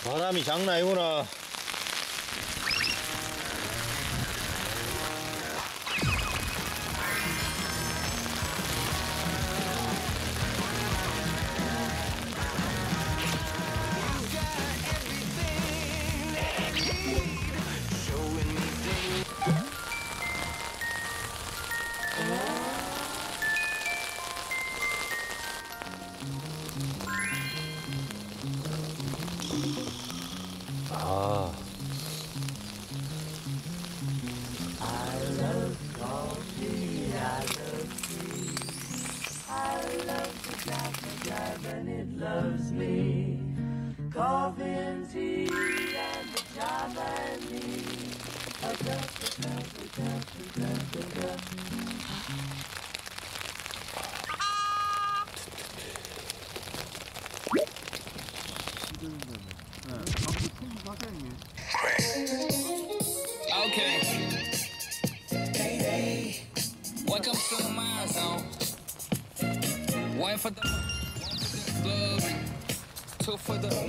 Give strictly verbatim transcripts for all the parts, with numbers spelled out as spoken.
바람이 장난 아니구나. 아. I love coffee, I love tea. I love the job, the job, and it loves me. Coffee and tea, and the job and me. A cup, a cup, a cup, a cup, a cup. Okay. Hey, hey. Welcome to my zone. One for the, one for the glory, two for the.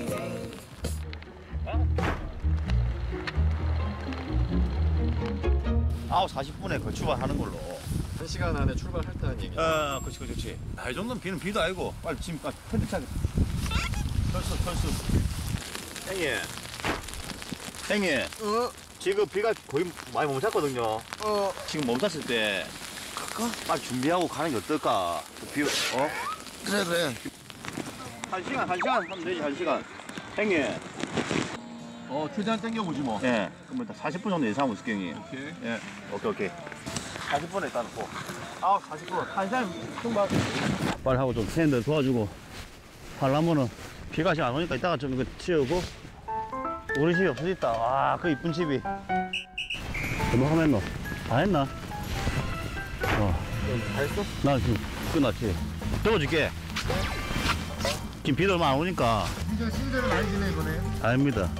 아홉 사십 분에 그 출발하는 걸로. 한 시간 안에 출발했다는 얘기죠. 어, 그렇지, 그렇지. 아, 이 정도면 비는 비도 아니고 빨리 지금 편집차게. 털수, 털수. 형님, 형님. 어? 지금 비가 거의 많이 멈췄거든요. 어? 지금 멈췄을 때 빨리 준비하고 가는 게 어떨까? 비, 어? 그래 그래. 한 시간, 한 시간 하면 되지, 한 시간. 형님. 어 최대한 땡겨보지 뭐. 예. 그럼 일단 사십 분 정도 예상하고 있을게요, 형님. 오케이. 예. 오케이, 오케이. 사십 분에 일단 놓고. 아, 사십 분. 한 시간 충분. 빨리 하고 좀 팬들 도와주고. 하려면은 비가 아직 안 오니까 이따가 좀 이거 치우고. 우리 집이 없어졌다. 와, 그 이쁜 집이. 뭐 하면 했노? 다 했나? 어. 다 했어? 나 지금 끝났지. 적어줄게. 지금 비도 얼마 안 오니까. 진짜 신세를 많이 지내 이번에. 아닙니다.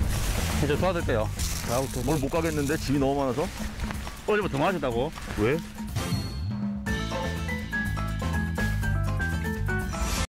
이제 도와드릴게요. 뭘 못 가겠는데 집이 너무 많아서? 어제부터 더 마셨다고? 왜?